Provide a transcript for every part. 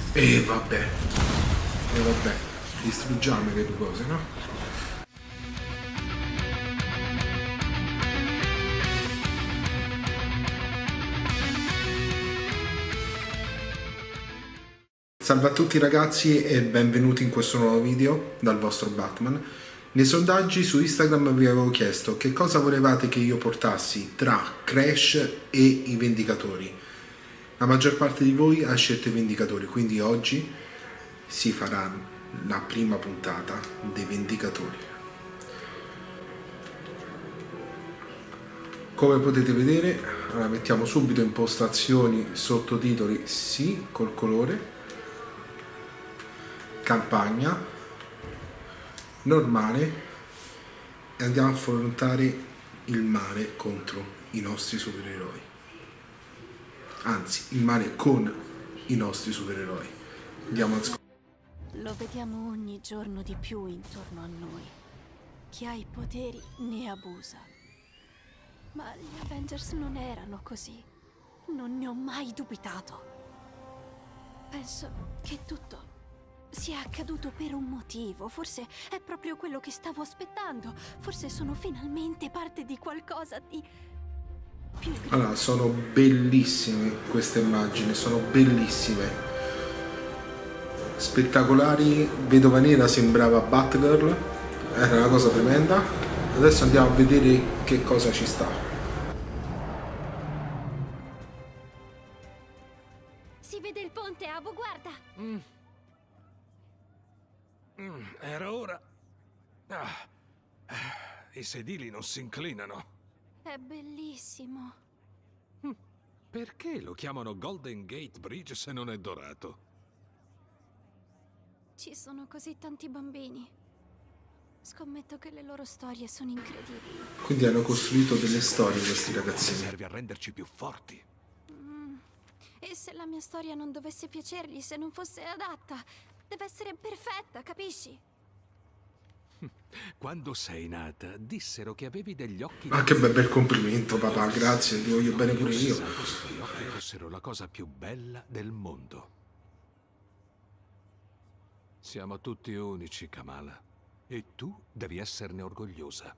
E vabbè. E vabbè. Distruggiamo le due cose, no? Salve a tutti ragazzi e benvenuti in questo nuovo video dal vostro Batman. Nei sondaggi su Instagram vi avevo chiesto che cosa volevate che io portassi tra Crash e i Vendicatori. La maggior parte di voi ha scelto i Vendicatori, quindi oggi si farà la prima puntata dei Vendicatori. Come potete vedere, allora mettiamo subito impostazioni, sottotitoli sì, col colore, campagna, normale e andiamo a affrontare il male contro i nostri supereroi. Anzi, il male con i nostri supereroi. Andiamo a Lo vediamo ogni giorno di più intorno a noi. Chi ha i poteri ne abusa. Ma gli Avengers non erano così. Non ne ho mai dubitato. Penso che tutto sia accaduto per un motivo. Forse è proprio quello che stavo aspettando. Forse sono finalmente parte di qualcosa di più grande. Allora, sono bellissime queste immagini, sono bellissime. Spettacolari. Vedova Nera sembrava Batgirl, era una cosa tremenda. Adesso andiamo a vedere che cosa ci sta. Si vede il ponte, Abu, guarda! Era ora. I sedili non si inclinano. È bellissimo. Perché lo chiamano Golden Gate Bridge se non è dorato? Ci sono così tanti bambini. Scommetto che le loro storie sono incredibili. Quindi hanno costruito delle storie questi ragazzini. Serve a renderci più forti. E se la mia storia non dovesse piacergli, se non fosse adatta, deve essere perfetta, capisci? Quando sei nata, dissero che avevi degli occhi... Ma che bel complimento, papà, grazie, ti voglio bene pure io. Questi occhi fossero la cosa più bella del mondo. Siamo tutti unici, Kamala. E tu devi esserne orgogliosa.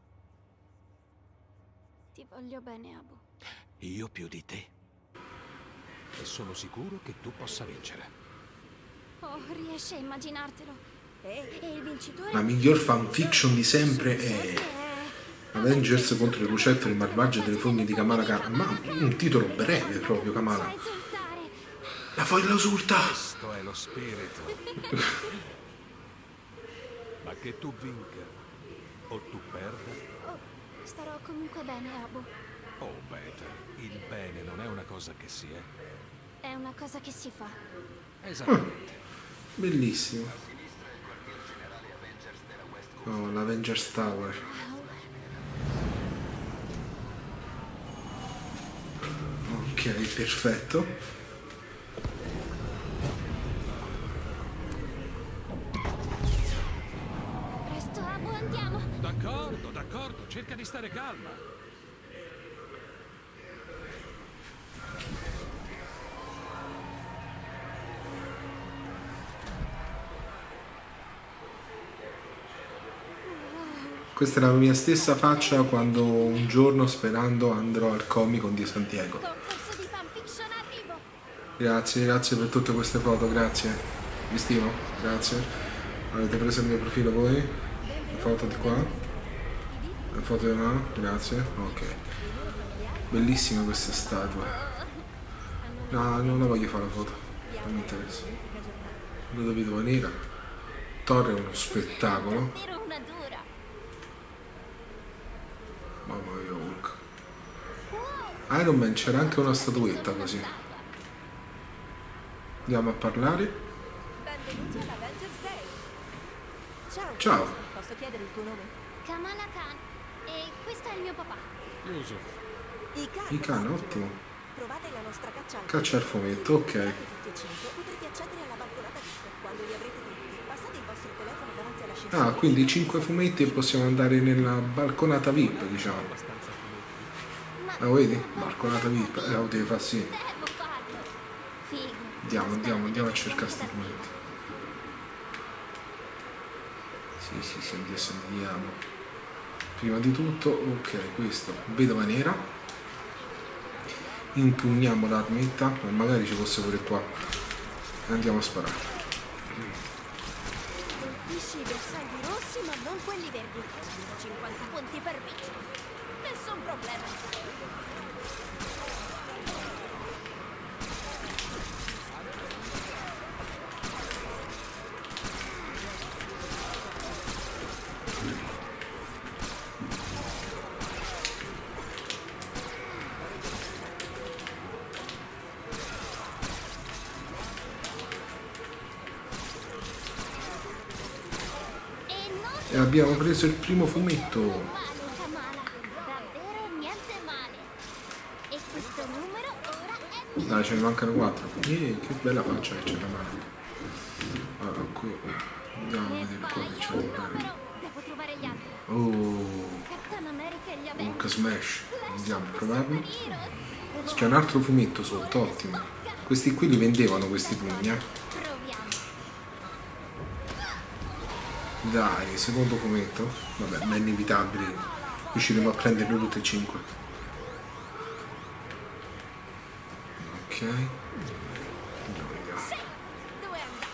Ti voglio bene, Abu. Io più di te. E sono sicuro che tu possa vincere. Oh, riesci a immaginartelo? E il vincitore... La miglior fanfiction di sempre è Avengers contro le lucertole malvagie delle fogne di Kamala Khan. Ma un titolo breve proprio, Kamala. La folla usurta! Questo è lo spirito. Ma che tu vinca o tu perda... Oh, starò comunque bene, Abu. Oh, Beta, il bene non è una cosa che si è. È una cosa che si fa. Esattamente. Bellissimo. Oh, l'Avengers Tower. Ok, perfetto. Presto, Abu, andiamo. D'accordo, d'accordo, cerca di stare calma. Questa è la mia stessa faccia quando un giorno, sperando, andrò al Comic Con di Santiago. Concorso di fanfiction arrivo. Grazie, grazie per tutte queste foto, grazie. Vi stimo, grazie. Avete preso il mio profilo voi? Le foto di qua? Le foto di là? Grazie, ok. Bellissima questa statua. No, non la voglio fare la foto, non mi interessa. Vedova Nera. Thor è uno spettacolo. Davvero una dura. Mamma mia, Hulk. Iron Man c'era anche una statuetta così. Andiamo a parlare. Benvenuti all'Avengers Day. Ciao. Ciao. Posso chiedere il tuo nome? Kamala Khan. E questo è il mio papà. Chiuso. Ican, ottimo. Provate la nostra caccia al Caccia al fumetto, ok. tutti e 5 potrete accedere alla balconata VIP. Quando li avrete tutti, passate il vostro telefono davanti all'ascensore. Ah, quindi 5 fumetti e possiamo andare nella balconata VIP, diciamo. Ah, vedi? Balconata VIP. Lo devi fare sì. Devo farlo. Figo. Andiamo a cercare sti fumetti. Sì, andiamo. Prima di tutto, ok, questo, vedova nera. Impugniamo l'armetta, ma magari ci fosse pure qua. E andiamo a sparare. Colpisci i bersagli rossi, ma non quelli verdi. 50 punti per vincere. Nessun problema. E abbiamo preso il primo fumetto. Kamala, davvero niente male. E questo numero ora è mio. Dai, ce ne mancano 4. Che bella faccia che c'è Kamala. Allora, qui andiamo a vedere qua che c'è di bello. Devo trovare gli altri. Oh, Captain America e gli Hulk Avengers. Smash. Andiamo a provarlo. Heroes. C'è un altro fumetto sotto, ottimo. Questi qui li vendevano questi pugni, Proviamo. Dai, secondo fumetto. Vabbè, ma è inevitabile. Riusciremo a prenderlo tutti e 5. Ok. Andiamo. Dove andare?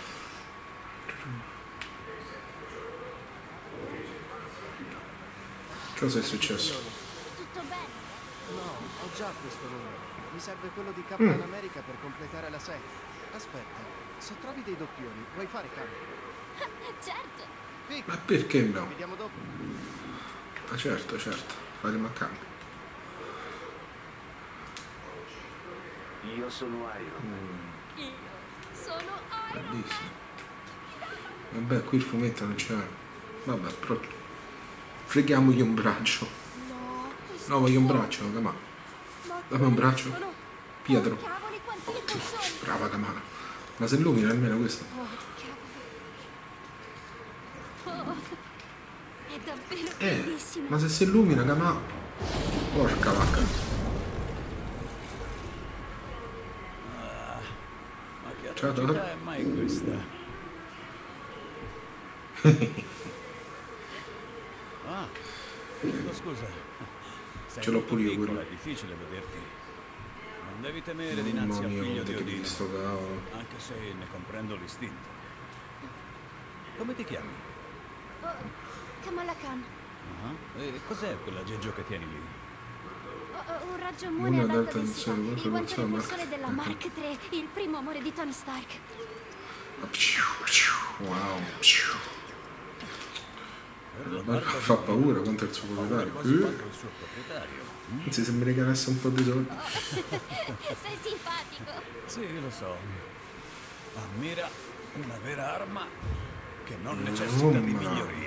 Cosa è successo? Tutto bene. No, ho già questo numero. Mi serve quello di Capitan America per completare la serie. Aspetta, se trovi dei doppioni, vuoi fare cambio? Certo. Figo, Ma perché no? vediamo dopo. Ma certo, faremo a cambio. Io sono Iron Man. Io sono Iron Man. Bellissimo. Vabbè, qui il fumetto non c'è. Vabbè, però freghiamogli un braccio. No, voglio un braccio, Kamala. Dammi un braccio. Pietro. Cavoli, quanti Oddio, ne sono? brava Kamala. Ma se illumina almeno questo. Oh, cavolo. Oh, è davvero bellissimo. Ma se si illumina Kamala. Porca vacca. Ma che Ciao, atrocità è mai questa? Ah, chiedo scusa. Sei Ce l'ho molto pure io piccola, quello. è difficile vederti. Non devi temere Mamma dinanzi al mia, figlio di guarda che Odino, sto cavolo. anche se ne comprendo l'istinto. Come ti chiami? Oh, Kamala Khan. Ah, e cos'è quell'aggeggio che tieni lì? Un raggio Una ad ad alta alta densità. tensione, Il guanto la repulsore Mark. della Mark III, il primo amore di Tony Stark. Wow. Per Fa paura quanto è il suo proprietario. quasi quanto il suo proprietario. Anzi, se mi regalasse un po' di soldi. Sei simpatico. Sì, lo so. Ammira una vera arma che non necessita di ma- migliorie.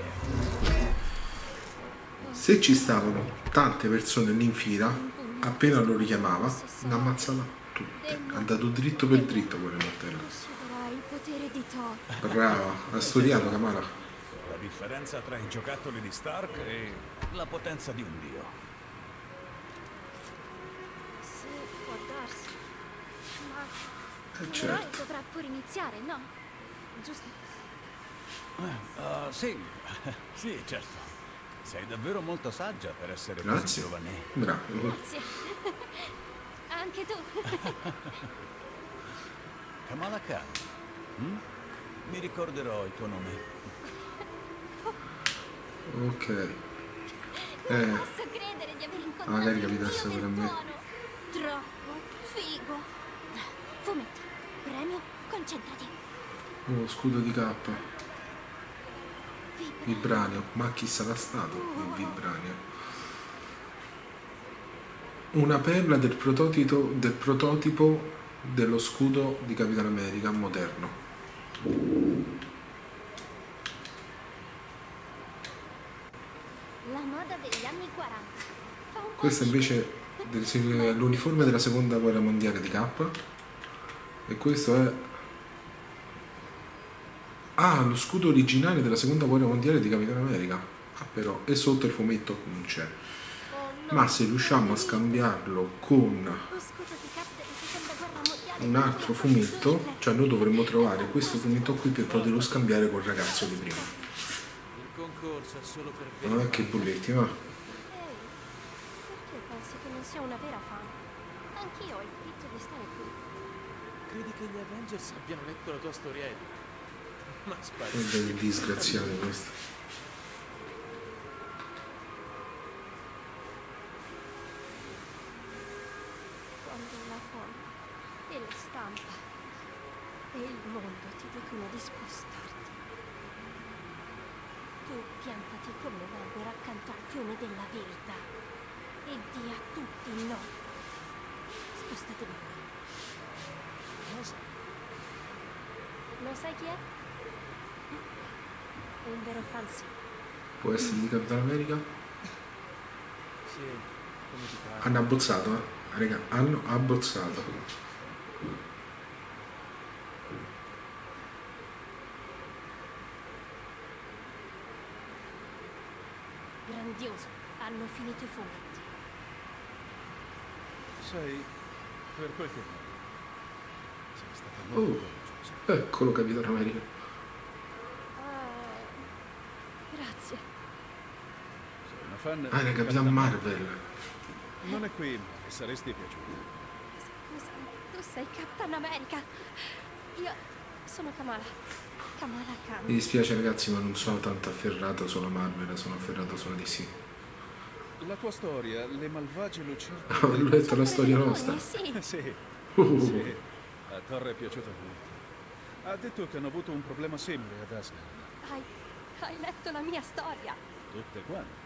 Se ci stavano tante persone lì in fila, appena lo richiamava, l'ammazzava tutte. È andato dritto per dritto quel martello. Possiederà il potere di Thor. Brava, ha studiato Kamala. La differenza tra i giocattoli di Stark e la potenza di un dio. Sì, può darsi. Ma l'eroe Certo. dovrà pure iniziare, no? Giusto? Sì, sì, certo. Sei davvero molto saggia per essere così Grazie. giovane. Bravo. Grazie. Anche tu. Kamala Khan. Mi ricorderò il tuo nome. Ok. Non posso credere di aver incontrato magari il capitasse dio pure a del me. tuono. Troppo figo. Fumetto. Premio, concentrati. Oh, scudo di K. Vibra. Vibranio. Ma chi sarà stato il Vibranio? Una perla del prototipo dello scudo di Capitan America moderno. La moda degli anni 40. Fa un po' Questo invece è l'uniforme della seconda guerra mondiale di K. E questo è... Ah, lo scudo originale della seconda guerra mondiale di Capitan America. Ah però, e sotto il fumetto non c'è. Oh, no. Ma se riusciamo a scambiarlo con... Lo scudo di Cap della seconda guerra mondiale. un altro fumetto, cioè noi dovremmo trovare questo fumetto qui per poterlo scambiare col ragazzo di prima. Il concorso è solo per Che bulletti, va. Perché pensi che non sia una vera fan? Anch'io ho il diritto di stare qui. Credi che gli Avengers abbiano letto la tua storiella? Ma spari. Guarda che disgraziati questo. Quando la folla e la stampa e il mondo ti dicono di spostarti, tu piantati come l'albero accanto al fiume della verità e di a tutti no. Spostatevi qui. Cosa? Non sai chi è? Un vero fan, sì. Può essere di Capitan America? Sì, come ti pare. Hanno abbozzato, raga, hanno abbozzato. Grandioso. Hanno finito i fumetti. Sai, per quel che vale, sei stata molto Oh, coraggiosa. eccolo Capitan America. Grazie. Sei una fan Ah, era di Capitan Marvel. Non è qui, ma le saresti piaciuta. Scusa, tu sei Captain America. Io sono Kamala. Kamala Khan. Mi dispiace ragazzi, ma non sono tanto afferrato sulla Marvel, sono afferrato sulla DC. La tua storia, le malvagie lucerte... Ho letto la storia nostra. Sì. Sì, Uh. sì, a Thor è piaciuta molto. Ha detto che hanno avuto un problema simile ad Asgard. Hai letto la mia storia. Tutte quante.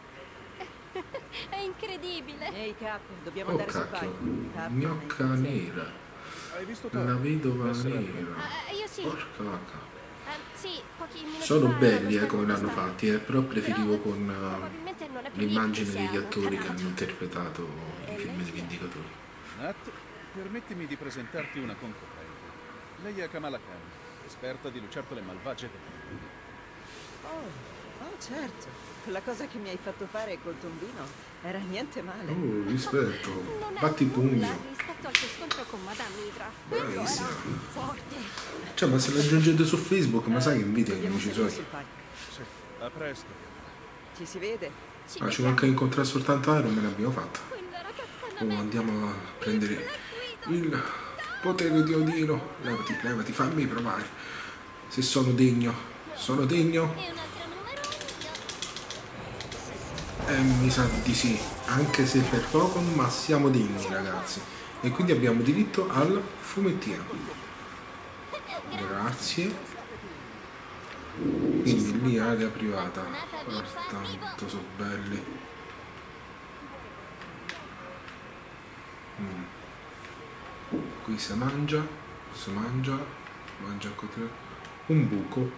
È incredibile. Ehi Cap, dobbiamo Oh andare sul cacchio, palco. Cap, gnocca nera, Hai visto Thor? la vedova Essere al nera. Io sì. Porca vacca. Sì, pochi minuti Sono fa belli ero come l'hanno stata fatti, però preferivo con probabilmente non è più l'immagine lì, degli si è attori che allontanato. hanno interpretato i film dei Vendicatori. Nat, permettimi di presentarti una concorrente. Lei è Kamala Khan, esperta di lucertole malvagie del mondo. Oh, certo. La cosa che mi hai fatto fare col tombino era niente male. Oh, rispetto, Non è batti i pugni. nulla rispetto al tuo scontro con Madame Hydra. Quello era Bravissima. forte. Cioè, ma se l'aggiungete su Facebook, ma sai che invidia gli Dobbiamo amici salire suoi? sul palco. Sì, a presto. Ci si vede? Ci Ma ci vediamo. manca incontrare soltanto Iron, me l'abbiamo fatta. Quello era Captain Oh, America. andiamo a prendere Black Widow. il potere di Odino. Levati, levati, fammi provare. Se sono degno. Sono degno? E un altro numero io. Mi sa di sì. Anche se per poco, ma siamo degni, ragazzi. E quindi abbiamo diritto al fumettino. Grazie. Quindi lì area privata. Guarda, tanto sono belli. Qui si mangia ancora un buco.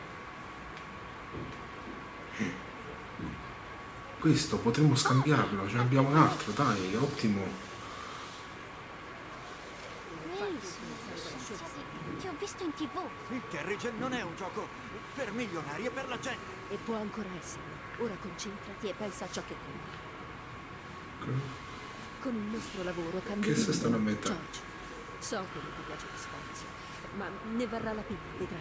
Questo potremmo scambiarlo, ce ne abbiamo un altro, dai, ottimo. Ti ho visto in TV. Il Terrigen non è un gioco per milionari, è per la gente. E può ancora esserlo. Ora concentrati e pensa a ciò che conta. Con il nostro lavoro cambieremo. Che se stanno a mettere? George, so che non ti piace lo spazio, ma ne varrà la pena, vedrai.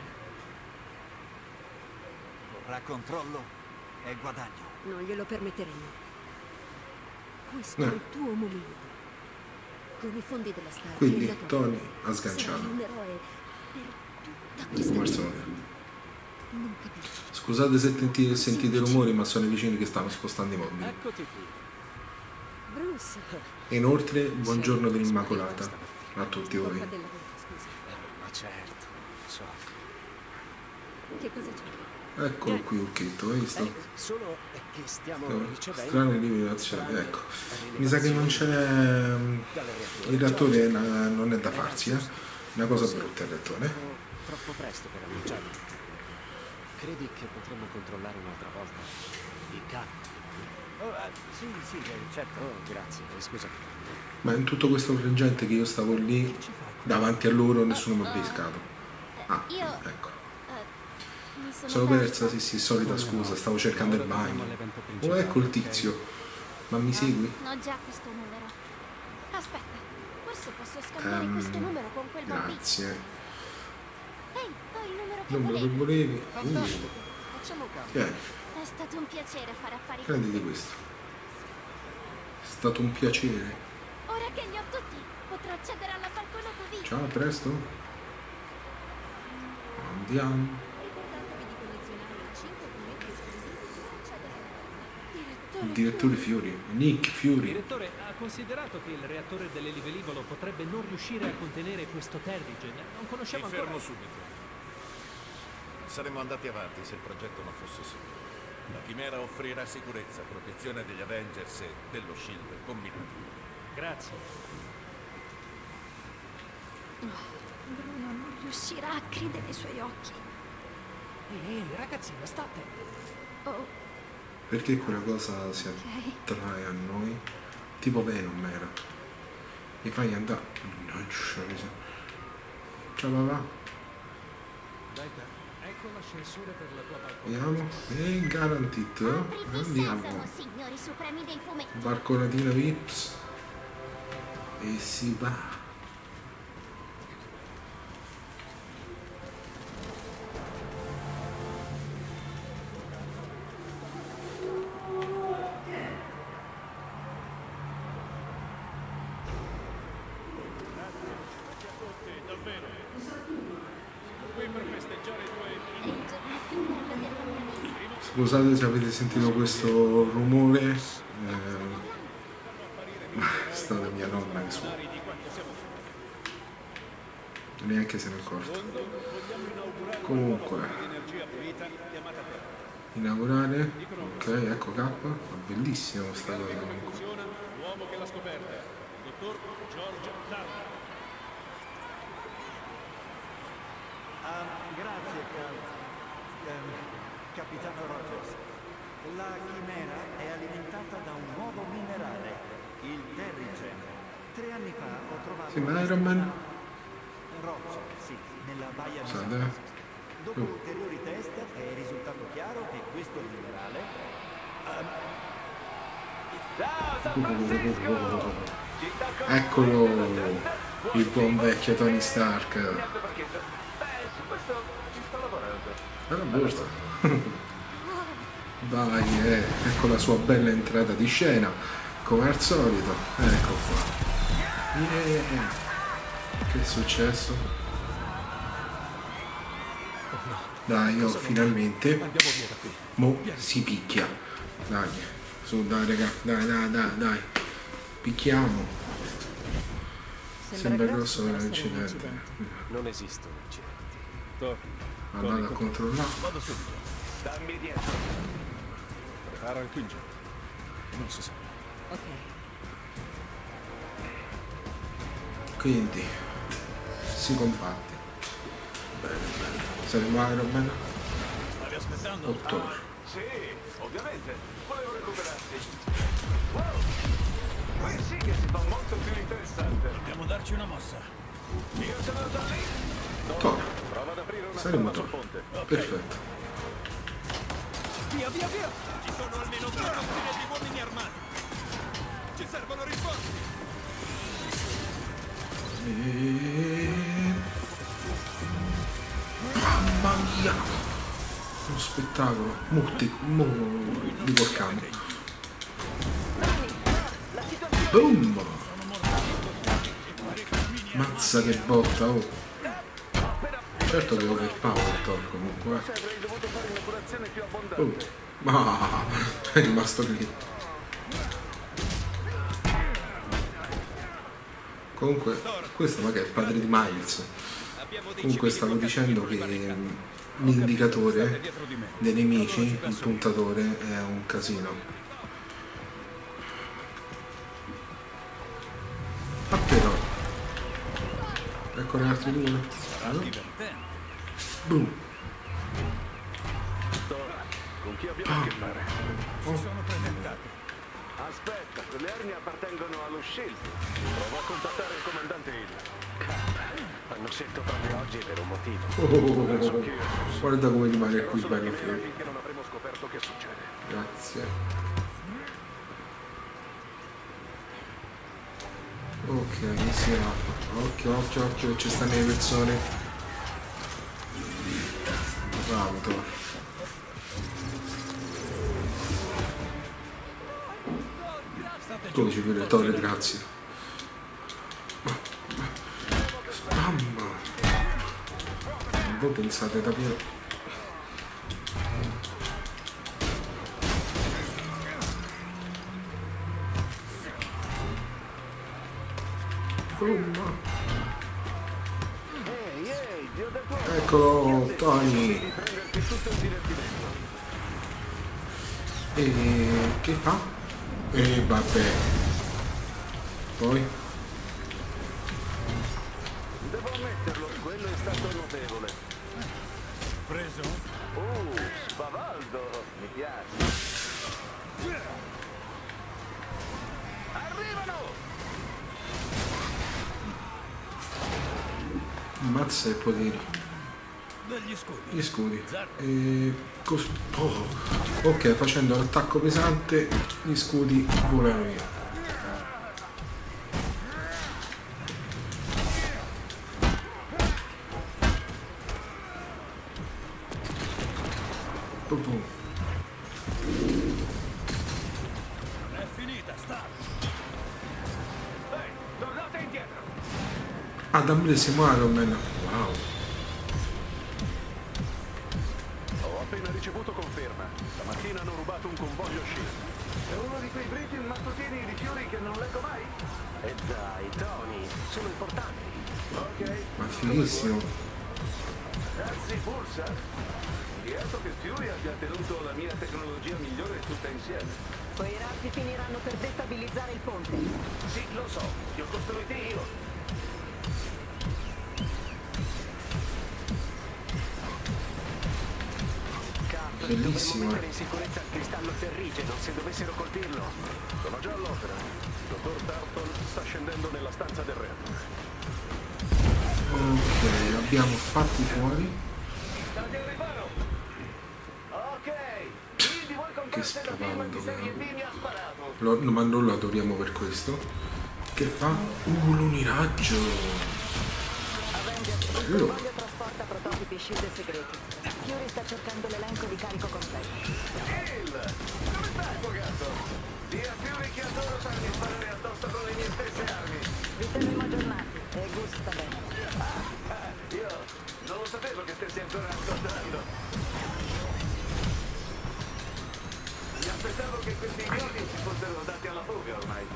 Vorrà controllo e guadagno. Non glielo permetteremo. Questo è il tuo momento. Con i fondi della Star Quindi Trek, Tony ha sarai sganciato. un eroe per tutta questa Come al vita. solito. Non capisci. Scusate se sentite rumori, ma sono i vicini che stanno spostando i mobili. Eccoti qui. Bruce, E inoltre, buongiorno dell'Immacolata a tutti voi. colpa del lavoro, scusa. Ma certo, so. Che cosa c'è? Eccolo qui, Urchetto, hai visto? Solo che stiamo ricevendo Strane rivelazioni, ecco. Mi sa che non c'è. Il reattore non è da farsi, eh? Una cosa brutta il reattore. Troppo presto per annunciarlo. Credi che potremmo controllare un'altra volta? Il cane? Sì, certo. Oh, grazie, scusa. Ma in tutto questo frangente che io stavo lì davanti a loro nessuno mi ha pescato. Ah, Io ecco. mi Sono persa, sì, solita scusa, stavo cercando il bagno. Oh, ecco il tizio. Ma mi segui? Ho già questo numero. Aspetta, Forse posso scambiare questo numero con quel bambino. Grazie. Ehi, ho il numero che Numero che volevi. volevi. Fantastico. Facciamo cambio. Che è? È stato un piacere fare affari con Prenditi te. questo. È stato un piacere. Ora che li ho tutti, potrò accedere alla balconata via. Ciao, a presto. Andiamo. Ricordatevi di collezionare i 5 fumetti esclusivi per accedere. Il direttore Fury. Nick Fury. Direttore, ha considerato che il reattore dell'elivelivolo potrebbe non riuscire a contenere questo Terrigen? Non conosciamo Mi ancora... fermo subito. Saremmo andati avanti se il progetto non fosse sicuro. La chimera offrirà sicurezza, protezione degli Avengers e dello SHIELD combinati. Grazie. Bruno non riuscirà a credere ai suoi occhi. Ehi, ragazzina, sta attenta. Oh, Perché quella cosa si attrae a noi? Tipo Venom era. Mi fai andare. Ciao papà. Dai, ecco l'ascensore per la tua balcone. Andiamo. E garantito. Apriti Andiamo. sesamo, signori supremi dei fumetti. Balconatina Vips. E si va. Scusate se avete sentito questo rumore, è stata mia nonna che suona. Neanche se ne è accorto. Comunque, inaugurare, ok, ecco K, bellissima questa cosa comunque. L'uomo che l'ha scoperta, dottor George Darwin. Grazie, Capitano Rogers. La chimera è alimentata da un nuovo minerale, il Terrigen. 3 anni fa ho trovato Sembra Iron Man. roccia, sì, nella baia di Scusate. San Francisco. Dopo ulteriori test è risultato chiaro che questo minerale Eccolo il buon vecchio Tony Stark. Alla borsa. Dai, ecco la sua bella entrata di scena, come al solito. Ecco qua. Yeah. Che è successo? Dai, oh, finalmente. Andiamo via da qui. Mo si picchia. Dai, su, dai, raga. Dai. Picchiamo. Sembra grosso un incidente. Non esistono incidenti. Andate a controllare. Vado subito. Dammi dietro. Prepara il quinto. Non si sa. Ok. Quindi si combatte. Bene. Saremo Iron Man Stavi aspettando? o Thor? Sì, ovviamente. Volevo recuperarti. Wow! Qui sì che si fa molto più interessante. Dobbiamo darci una mossa. Io sono da lì. Thor. Prova ad aprire una Saremo strada Thor. sul ponte. Perfetto. Via! Ci sono almeno 2 dozzine di uomini armati. Ci servono rinforzi. Mamma mia! Uno spettacolo. Mo li porcamo. Boom! Mazza che botta, oh! Certo che overpower Thor comunque. Avrei dovuto fare una curazione più abbondante. Oh! Ma è rimasto lì. Comunque, questo magari è il padre di Miles. Comunque stavo dicendo che l'indicatore dei nemici, il puntatore, è un casino. Ah però. Ecco gli altri due. Boom. Con chi abbiamo a che fare? Sono presentati. Aspetta, quelle armi appartengono allo SHIELD. Provo a contattare il comandante Hill. Hanno scelto proprio oggi per un motivo. Guarda come rimane qui bello Finché fiero. non avremo scoperto che succede. Grazie. Ok, si apre. Occhio, occhio, occhio, ci stanno le persone. Bravo, Thor. Come ci vuole Thor, grazie. Mamma. Voi pensate davvero? Eccolo, Tony. E che fa? E vabbè. Poi? Devo ammetterlo, quello è stato notevole. Preso? Spavaldo, mi piace. Arrivano! Ammazza i poteri. Degli scudi. Gli scudi. E ok, facendo l'attacco pesante gli scudi volano via. È finita, sta. Ehi, tornate indietro! Adam si muore o meno? Wow. Ho appena ricevuto conferma. Stamattina hanno rubato un convoglio Shield. È uno di quei briefing mattutini di fiori che non leggo mai. E dai, Tony, sono importanti. Ok. Ma finissimo. Anzi, forza. Lieto che Fury abbia tenuto la mia tecnologia migliore tutta insieme. Quei razzi finiranno per destabilizzare il ponte. Sì, lo so. Li ho costruiti io. Bellissimo. Dovremmo mettere in sicurezza il cristallo terrigeno se dovessero colpirlo. Sono già all'opera. Il dottor Tarton sta scendendo nella stanza del reattore. Ok, abbiamo fatti fuori. State al riparo! Ok! Quindi vuoi Che comprarsi la firma di spavaldo, serie B però. mi ha sparato! Ma non lo adoriamo per questo. Che fa? L'uniraggio. Avengers, il Bello. convoglio trasporta prototipi Shield segreti. Fury sta cercando l'elenco di carico completo. Kill! Dove stai, tuo gatto? Dia Fury che adoro farmi sparare addosso con le mie stesse armi! Vi terremo aggiornati e Gus sta bene. Io non lo sapevo che stessi ancora ascoltando. Mi aspettavo che questi idioti si fossero dati alla fuga ormai.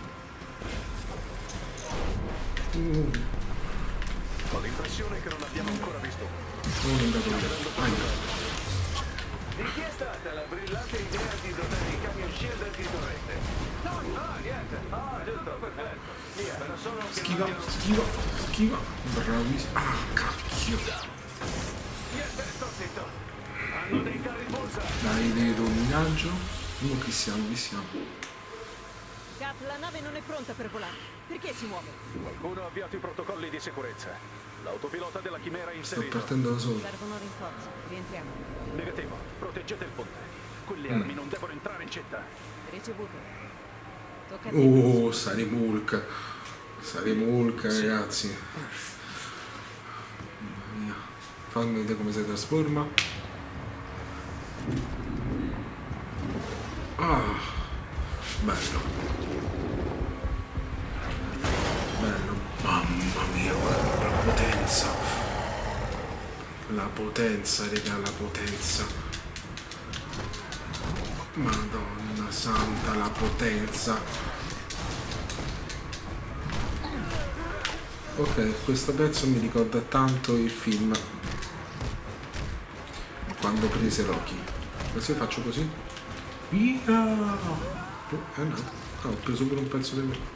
Ho l'impressione che non abbiamo ancora visto. Sono andato via. Di chi è stata la brillante idea di dotare i camion Shield antitorrente? No, niente. Giusto, perfetto. Via, era solo che Schiva, non abbiamo... schiva. Bravissimo. Ah, cacchio. Niente, sto zitto. Hanno dei carri pulsa. Dai, vedo l'uniraggio. Chi siamo? Cap, la nave non è pronta per volare. Perché si muove? Qualcuno ha avviato i protocolli di sicurezza. L'autopilota della Chimera è Sto inserito. partendo da solo. Servono rinforzi. Rientriamo. Negativo. Proteggete il ponte. Quelle armi non devono entrare in città. Ricevuto. Tocca a te. Saremo Hulk, ragazzi. Mamma mia. Fammi vedere come si trasforma. Ah, bello. Mamma mia, guarda la potenza. La potenza, raga, la potenza. Madonna santa, la potenza. Ok, questo pezzo mi ricorda tanto il film quando prese Loki. Adesso faccio così. Via! È andato. Ho preso pure un pezzo di me.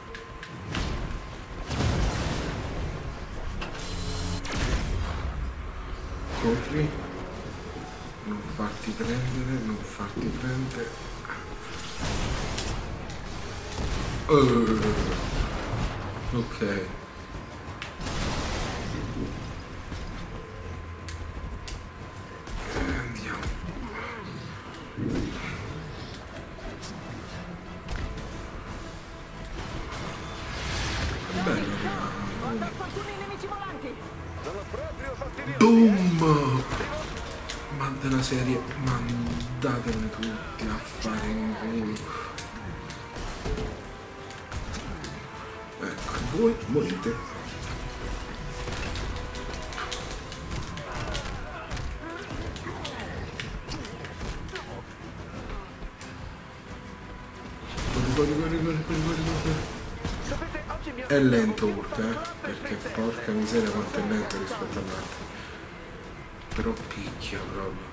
Corri. Non farti prendere, non farti prendere. Ok. Andiamo. Boom! Ma della serie, mandatemi tutti a fare in culo. Ecco, voi morite. È lento Urk, perché porca miseria quanto è lento rispetto all'altro. Però picchia proprio.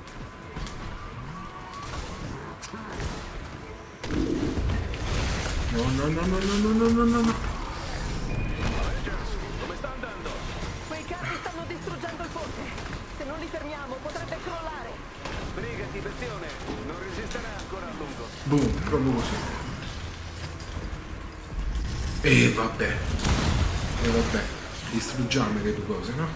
No. Come sta andando? Quei carri stanno distruggendo il ponte. Se non li fermiamo potrebbe crollare. Sbrigati, bestione. Non resisterà ancora a lungo. Boom, proprio così. E vabbè, distruggiamo le due cose, no?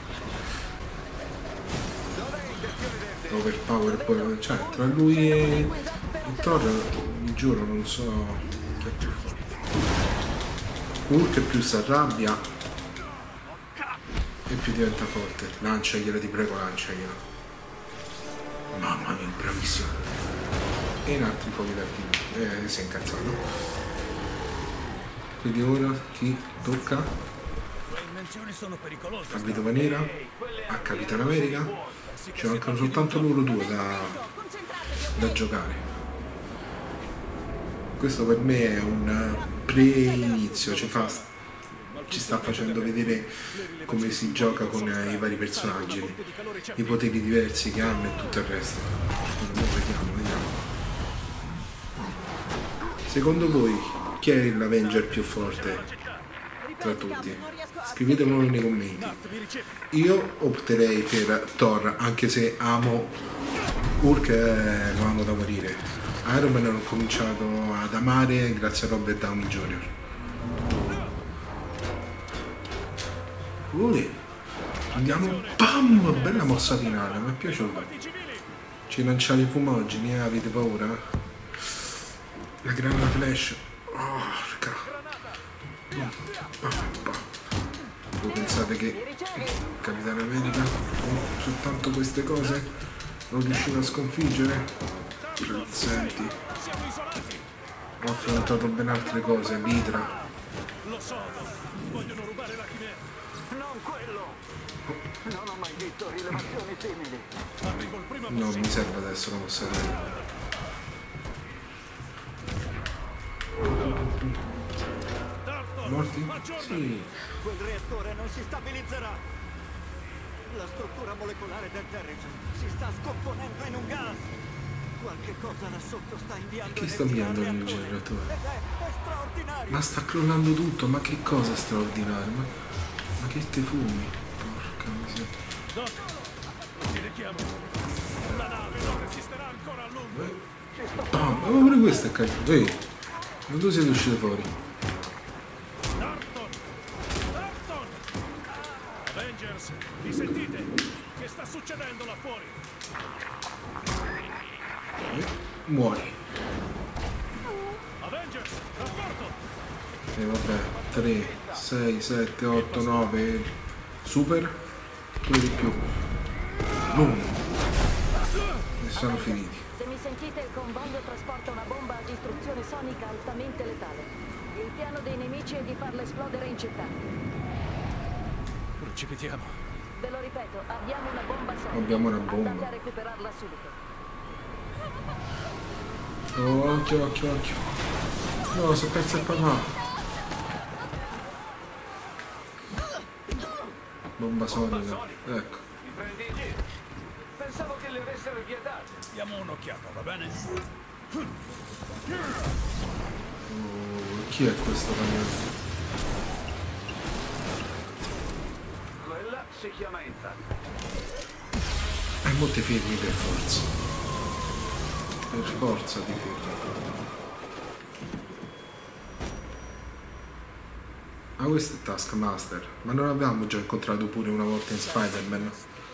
Overpower poi, cioè tra lui e Thor, mi giuro, non so chi è più forte. Hulk più si arrabbia e più diventa forte. Lanciagliela, ti prego, lanciagliela. Mamma mia, bravissimo. E in altri fuochi d'artiglieria, si è incazzato. Quindi ora chi tocca? A Vedova Nera, a Capitan America. Ci mancano soltanto loro due da giocare. Questo per me è un pre-inizio, ci sta facendo vedere come si gioca con i vari personaggi, i poteri diversi che hanno e tutto il resto. Vediamo. Secondo voi chi è l'Avenger più forte tra tutti? Scrivetemelo nei commenti. Io opterei per Thor, anche se amo Hulk, lo amo da morire. Iron Man l'ho cominciato ad amare grazie a Robert Downey Jr. Andiamo, pam! Bella mossa finale, mi è piaciuta. Ci lanciate i fumogeni, avete paura? La granata flash. Porca. Voi pensate che Capitano America con soltanto queste cose non riusciva a sconfiggere? Senti, ho affrontato ben altre cose, l'Idra. Lo so, vogliono rubare la chimera. Non quello. Non ho mai visto rilevazioni simili. Arrivo il primo. Non mi serve adesso la mossa finale. Morti? Sì. Quel reattore non si stabilizzerà. La struttura molecolare del Terrigen si sta scomponendo in un gas. Qualche cosa là sotto sta inviando. Che sta inviando l'energia al reattore? È straordinario. Ma sta crollando tutto, ma che cosa straordinario? Ma che te fumi? Porca miseria. Ti richiamo. La nave non resisterà ancora a lungo. Bam! Ma pure questo è caduto. Ehi, ma tu siete usciti fuori? Avengers, mi sentite? Che sta succedendo là fuori? Muori. Avengers, rapporto! E vabbè, 3, 6, 7, 8, 9. Super? Pure di più. Boom! E sono finiti. Se mi sentite, il convoglio trasporta una bomba a distruzione sonica altamente letale. Il piano dei nemici è di farla esplodere in città. Precipitiamo. Ve lo ripeto, abbiamo una bomba sonica. Abbiamo una bomba. Andate a recuperarla subito. Oh, occhio. No, si è perso il papà. Bomba sonica. Ecco. Mi prendi in giro? Pensavo che le avessero vietate. Diamo un'occhiata, va bene? Oh, chi è questo ragazzo? Quella si chiama Inta. E mo ti fermi per forza. Per forza ti fermi. Ah, questo è Taskmaster. Ma non l'avevamo già incontrato pure una volta in Spider-Man?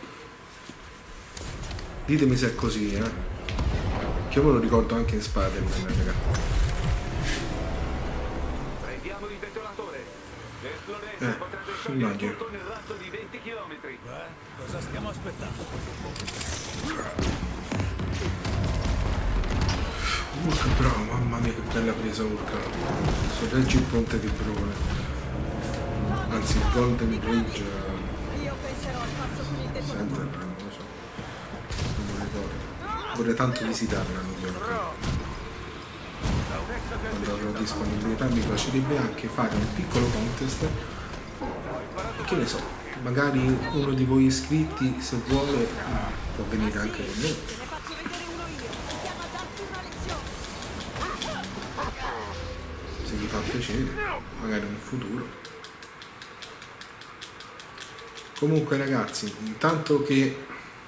Ditemi se è così, Che io me lo ricordo anche in Spider-Man, raga. Prendiamo il detonatore. L'esplodente potrebbe immagino. tutto nel raggio di 20 chilometri. Cosa stiamo aspettando? Urca, bravo, mamma mia che bella presa Urca. Sorreggi il ponte di Brune. Anzi il Golden Bridge. Io penserò al pazzo con il detonatore. Center, non lo so. Non me lo ricordo. Vorrei tanto visitarla a New York. Quando avrò disponibilità mi piacerebbe anche fare un piccolo contest. E che ne so, magari uno di voi iscritti, se vuole, può venire anche con noi. Se vi fa piacere, magari in futuro. Comunque ragazzi, intanto che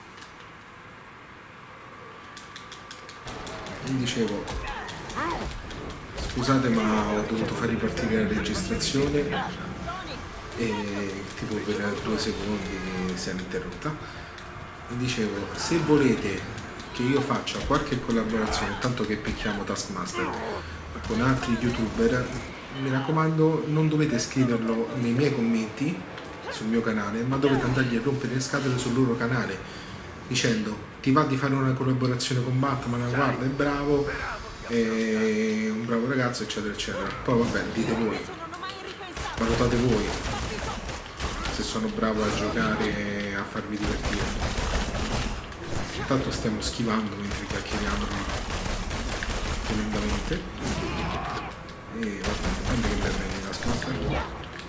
vi dicevo, scusate ma ho dovuto far ripartire la registrazione e tipo per 2 secondi si è interrotta. Vi dicevo, se volete che io faccia qualche collaborazione, tanto che picchiamo Taskmaster con altri youtuber, mi raccomando non dovete scriverlo nei miei commenti sul mio canale, ma dovete andargli a rompere le scatole sul loro canale dicendo: ti va di fare una collaborazione con Batman, guarda è bravo, è un bravo ragazzo, eccetera eccetera. Poi vabbè, dite voi, valutate voi se sono bravo a giocare e a farvi divertire. Intanto stiamo schivando mentre chiacchieriamo tremendamente. E vabbè, guarda che bella è la scatta.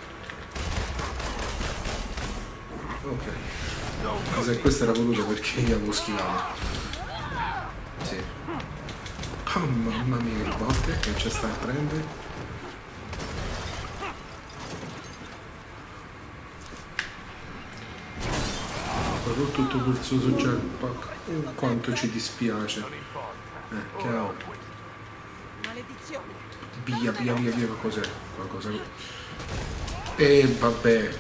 Ok, ma se questa era voluta perché io avevo schivato. Sì. Oh, mamma mia che botte che ci sta a prendere. Però tutto quel suo jetpack. Quanto ci dispiace. Chiaro. Maledizione. Via, via, via, via, cos'è? Qualcosa. E vabbè.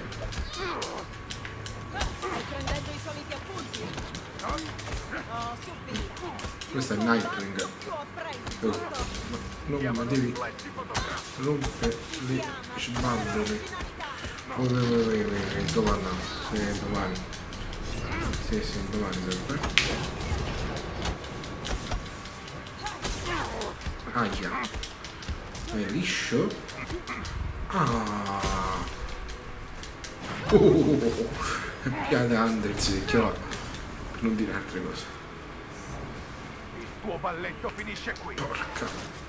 Prendendo i soliti appunti? Oh, subito. Questo è Nightwing. Oh, no, ma devi rompere le sbandole. Dove andiamo? Sì, domani. Sì, domani sempre. Aia. È liscio. Ah. Piada Anders, chiaro. Per non dire altre cose. Il tuo balletto finisce qui. Porca.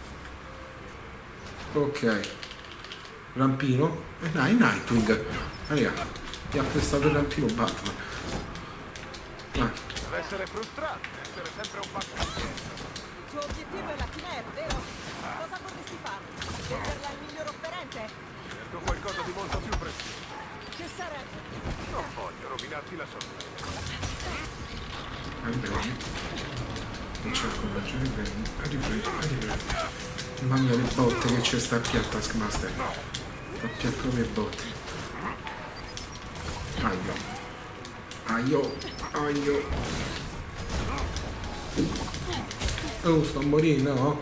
Ok. Rampino. Dai, Nightwing. Raga, ti ha prestato il rampino Batman. Vai. Deve essere frustrante, essere sempre un passo indietro. Il tuo obiettivo è la chimera, vero? Cosa vorresti fare? Venderla al miglior offerente? Cerco qualcosa di molto più prezioso. Che sarebbe? Non voglio rovinarti la sorpresa. Va bene. Non c'è coraggio, riprendi. Mamma mia le botte che c'è sta a Taskmaster. Sta a proprio le botte. Aio. Oh, sto a morire, no?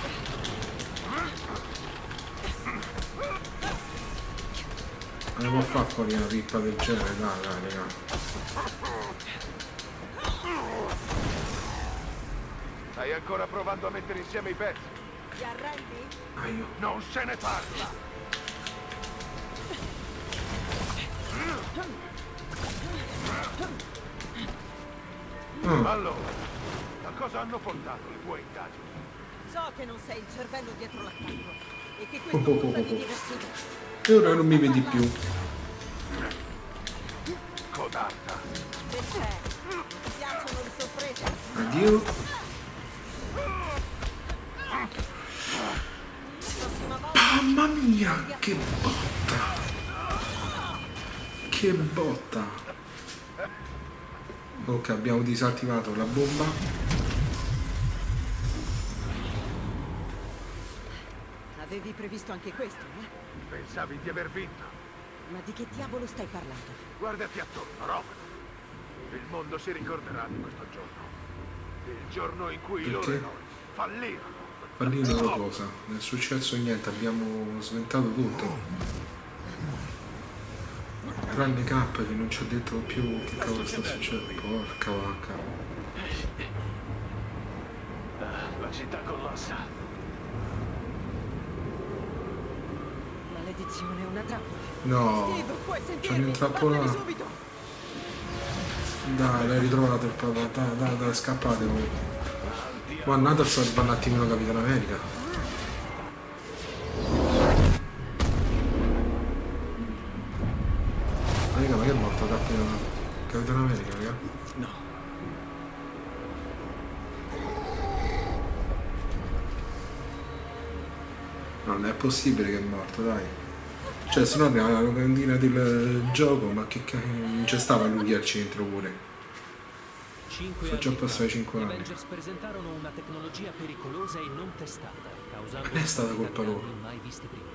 Andiamo a fare fuori una pippa del genere, dai, raga. Stai ancora provando a mettere insieme i pezzi? Ti arrendi? Aio. Non se ne parla! Allora, a cosa hanno portato le tue indagini? So che non sei il cervello dietro l'attacco e che questo puzza di diversivo. E ora non mi vedi più. Codarda. Che c'è? Ti piacciono le sorprese? Addio. Mamma mia, che botta. Che botta. Ok, abbiamo disattivato la bomba. Avevi previsto anche questo, eh? Pensavi di aver vinto? Ma di che diavolo stai parlando? Guardati attorno, Robert. Il mondo si ricorderà di questo giorno. Il giorno in cui i loro eroi fallirono. Fallirono cosa? Non è successo niente, abbiamo sventato tutto. Tranne K che non ci ha detto più che cavolo sta succedendo. Porca vacca. La città collassa. Maledizione, una trappola. No, Steve, puoi c'è sentirmi? un'intrappola. Parlami subito. Dai, l'hai ritrovato il papà. Dai, scappate voi. Ma andate a salvare un attimino Capitano America. Raga, ma che è morto Capitano America, raga? No. Non è possibile che è morto, dai. Cioè, se no arriva la locandina del gioco, ma che non c'è stava lui al centro pure. Sono già passati 5 anni. Gli Avengers presentarono una tecnologia pericolosa e non testata, causando Non è stata colpa loro. mai visti prima.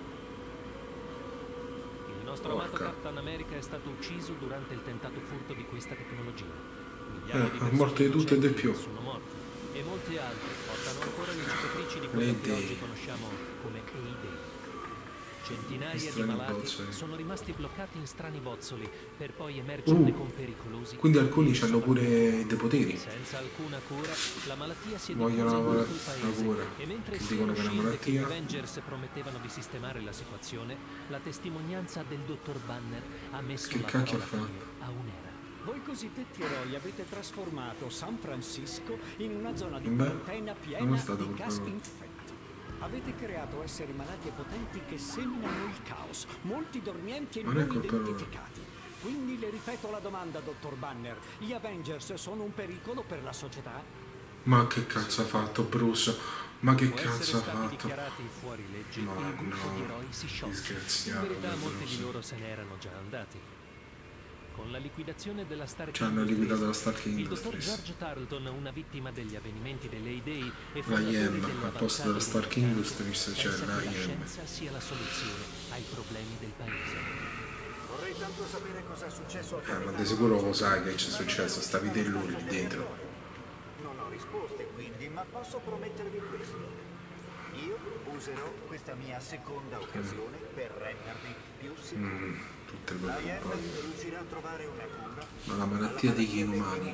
Il nostro amato Captain America è stato ucciso durante il tentato furto di questa tecnologia. È morto di tutto e di più. Sono morti e molti altri portano ancora le cicatrici di quello che oggi conosciamo come A-Day. Centinaia di malati sono rimasti bloccati in strani bozzoli per poi emergerne con pericolosi. Quindi alcuni hanno pure dei poteri. Senza alcuna cura, la malattia si è vogliono diffusa in tutto il paese. cura. E mentre Che dicono che è una Shield e malattia. gli Avengers promettevano di sistemare la situazione, la testimonianza del dottor Banner ha messo Che la cacchio ha parola fatto? fine a un'era. Voi cosiddetti eroi avete trasformato San Francisco in una zona di Beh, quarantena non piena è stato di colpa gas loro. infetti. Avete creato esseri malati e potenti che seminano il caos, molti dormienti e Non è non colpa loro. identificati. Quindi le ripeto la domanda, dottor Banner. Gli Avengers sono un pericolo per la società? Ma che cazzo ha fatto Bruce? Ma che Dopo cazzo ha essere stati fatto? dichiarati fuori legge, Ma il gruppo no, di eroi si sciolse. disgraziato, In verità molti Bruce. di loro se ne erano già andati. Con la liquidazione della Stark Ci hanno liquidato la Stark il dottor Industries. George Tarleton, una vittima degli avvenimenti dell'A-Day e La fondatore IEM, delle al posto della avanzate Stark identità, Industries c'è pensa la che la IEM. scienza sia la soluzione ai problemi del paese. Vorrei tanto sapere cosa è successo al Ma capitano. di sicuro lo sai che c'è successo, sta vitello lì dentro. Non ho risposte quindi, ma posso promettervi questo. Io userò questa mia seconda occasione per rendervi più sicuri. Tutte La quelle IEM cose. riuscirà a trovare una cura. Ma la malattia degli inumani.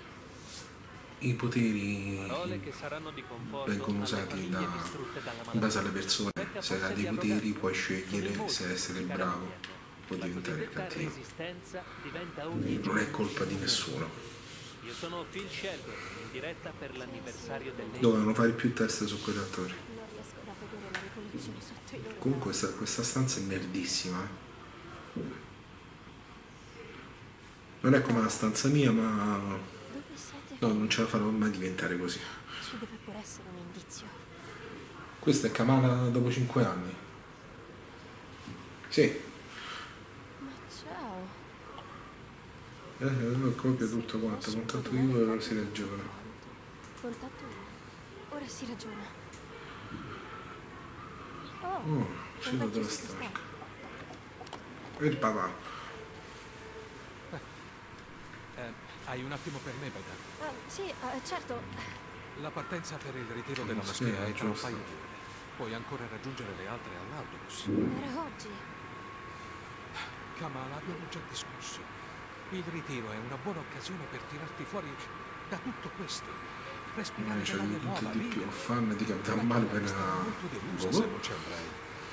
I poteri Parole che saranno di conforto vengono alle usati famiglie distrutte dalla in base malattia. alle persone. Se hai dei poteri puoi scegliere se essere il bravo o La diventare il cosiddetta cattivo. resistenza diventa ogni Non giorno è colpa di più nessuno. Io sono Phil Shelby, in diretta per l'anniversario dell'A-Day. Dovevano fare più test su quegli attori. Non riesco a vedere la rivoluzione sotto i loro Comunque questa stanza è nerdissima. Non è come la stanza mia, ma Dove siete? no, non ce la farò mai diventare così. Ci deve pure essere un indizio. Questa è Kamala dopo 5 anni. Sì, Ma ciao. copia tutto quanto, contatto io e si ragiona. Contatto io. Ora si ragiona. Oh, uscito dalla Stark. E il papà. Hai un attimo per me, Beda? Sì, certo. La partenza per il ritiro della Sì, moschea è tra un giusto. paio di ore. Puoi ancora raggiungere le altre all'autobus. Era oggi. Kamala, abbiamo già discusso. Il ritiro è una buona occasione per tirarti fuori da tutto questo. Respirare C'è dell'aria nuova, di più ridere. fan di Capitan Marvel Sarà molto delusa se non ci andrai.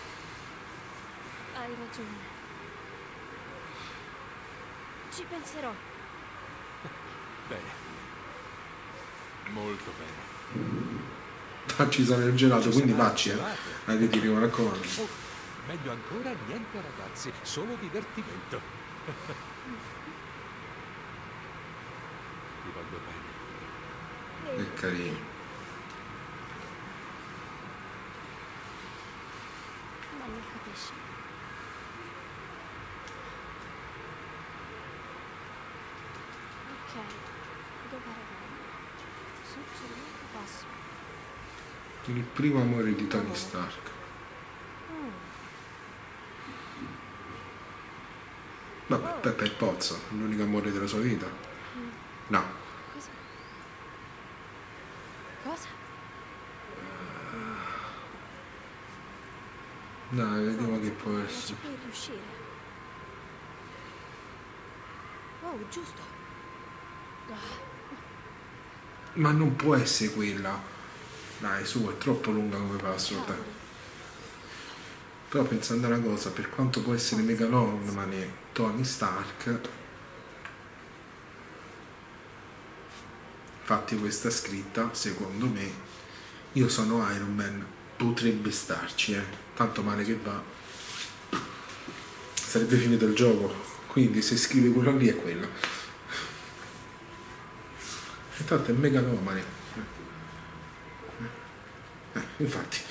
Hai ragione. Ci penserò. Bene. Molto bene. Ci sarà il gelato, quindi sarà il vacci, gelato. Che ti mi raccomando. Oh, meglio ancora niente ragazzi, solo divertimento. Ti voglio bene. Che carino. Ma non capisci. Ok, dove eravamo? Succedimento basso. Il primo amore di Tony Stark. Vabbè, Peppe il Pozzo, l'unico amore della sua vita. No. Cosa? Cosa? Dai, vediamo che può Non ci essere. puoi riuscire. Oh, giusto. Ma non può essere quella. Dai, su, è troppo lunga come password. Però pensando a una cosa, per quanto può essere megalomane Tony Stark, infatti questa scritta, secondo me, io sono Iron Man, potrebbe starci, tanto male che va, sarebbe finito il gioco, quindi se scrive quella lì è quella. E tanto è megalomane. Infatti.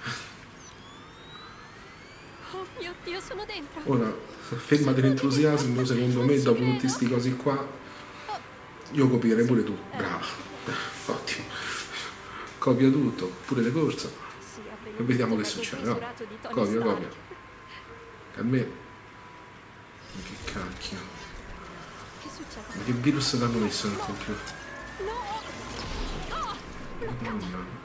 Oh mio Dio, sono dentro. Ora, fermati l'entusiasmo, secondo me, dopo tutti sti cosi qua, io copierei pure tu. Bravo. Ottimo. Copia tutto, pure le corse. E vediamo che succede, no? Copia. A me... Che cacchio. Che succede? Ma che virus t'hanno messo nel computer? No! Madonna.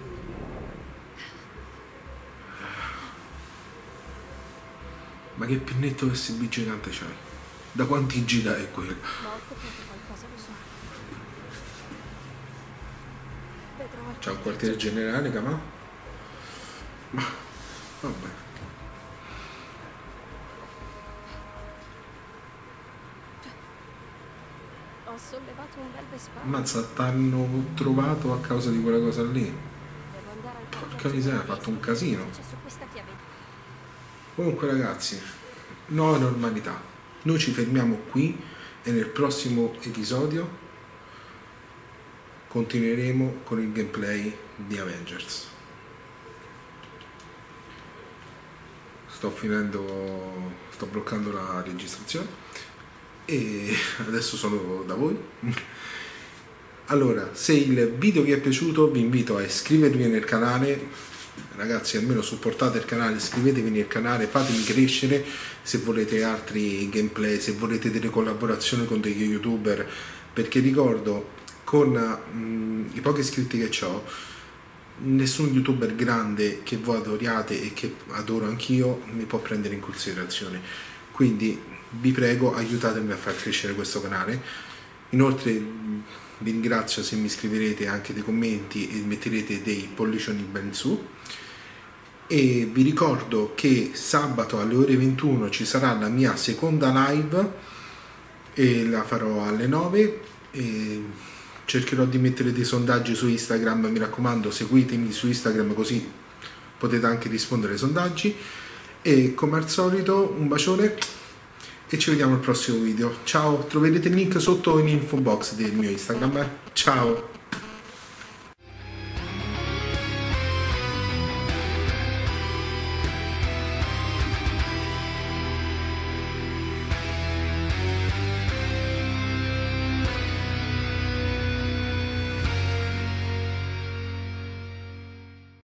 Ma che pennetto USB gigante c'hai? Da quanti giga è quello? Ma ho copiato qualcosa, lo so. Vedrò. C'è un quartiere generale, Camà? Ma vabbè. Ho sollevato un bel vespato. Ammazza, t'hanno trovato a causa di quella cosa lì. Devo andare al Porca miseria, ha fatto un casino. su questa chiave. Comunque ragazzi, nuova normalità. Noi ci fermiamo qui e nel prossimo episodio continueremo con il gameplay di Avengers. Sto bloccando la registrazione e adesso sono da voi. Allora, se il video vi è piaciuto vi invito a iscrivervi nel canale. Ragazzi, almeno supportate il canale, iscrivetevi nel canale, fatemi crescere. Se volete altri gameplay, se volete delle collaborazioni con degli youtuber, perché ricordo, con i pochi iscritti che ho, nessun youtuber grande che voi adoriate e che adoro anch'io mi può prendere in considerazione, quindi vi prego, aiutatemi a far crescere questo canale. Inoltre vi ringrazio se mi scriverete anche dei commenti e metterete dei pollicioni ben su, e vi ricordo che sabato alle ore 21 ci sarà la mia seconda live e la farò alle 9 e cercherò di mettere dei sondaggi su Instagram. Mi raccomando, seguitemi su Instagram così potete anche rispondere ai sondaggi, e come al solito un bacione e ci vediamo al prossimo video. Ciao, troverete il link sotto in info box del mio Instagram. Ciao!